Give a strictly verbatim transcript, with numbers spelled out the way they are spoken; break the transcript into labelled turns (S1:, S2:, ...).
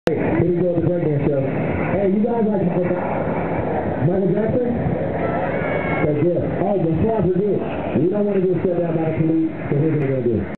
S1: Here we go with the breakdance show. Hey, you guys like Michael, Michael Jackson? That's good. Oh, before I forget, we don't want to get shut down by the police, so here's what we're going to do.